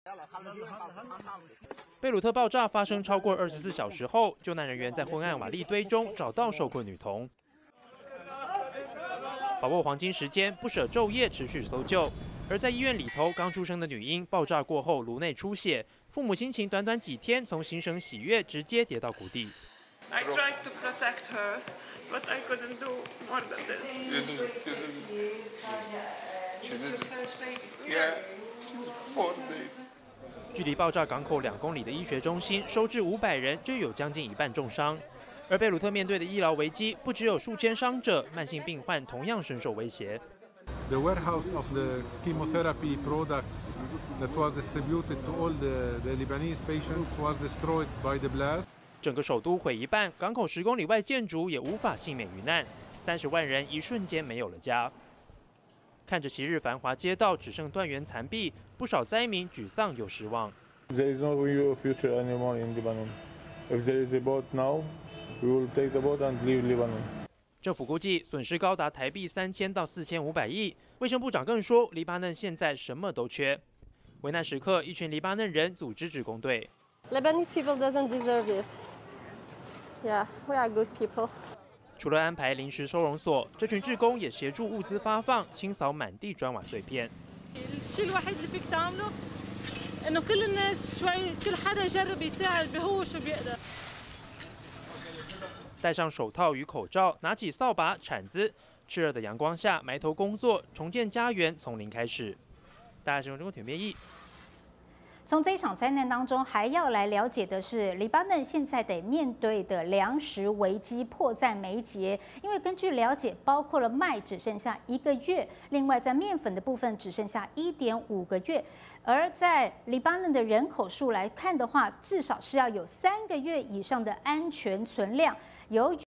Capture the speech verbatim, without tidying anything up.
贝鲁特爆炸发生超过二十四小时后，救难人员在昏暗瓦砾堆中找到受困女童。把握黄金时间，不舍昼夜持续搜救。而在医院里头，刚出生的女婴爆炸过后颅内出血，父母心情短短几天从心生喜悦直接跌到谷底。 I tried to protect her, but I couldn't do more than this. Yes, four days. 距离爆炸港口两公里的医学中心收治五百人，就有将近一半重伤。而贝鲁特面对的医疗危机，不只有数千伤者，慢性病患同样深受威胁。 The warehouse of the chemotherapy products that was distributed to all the, the Lebanese patients was destroyed by the blast. 整个首都毁一半，港口十公里外建筑也无法幸免于难，三十万人一瞬间没有了家。看着昔日繁华街道只剩断垣残壁，不少灾民沮丧又失望。 There is no future anymore in Lebanon. If there is a boat now, we will take the boat and leave Lebanon. 政府估计损失高达台币三千到四千五百亿。卫生部长更说，黎巴嫩现在什么都缺。危难时刻，一群黎巴嫩人组织志工队。 Lebanese people doesn't deserve this. Yeah, we are good people. 除了安排临时收容所，这群志工也协助物资发放，清扫满地砖瓦碎片。 الشيء الوحيد اللي فيك تعمله إنه كل الناس شوي كل حدا يجرب يساعد بهو شو بيقدر. 戴上手套与口罩，拿起扫把、铲子，炽热的阳光下埋头工作，重建家园从零开始。大家新闻中田编译。 从这一场灾难当中，还要来了解的是，黎巴嫩现在得面对的粮食危机迫在眉睫。因为根据了解，包括了麦只剩下一个月，另外在面粉的部分只剩下一点五个月。而在黎巴嫩的人口数来看的话，至少是要有三个月以上的安全存量。由于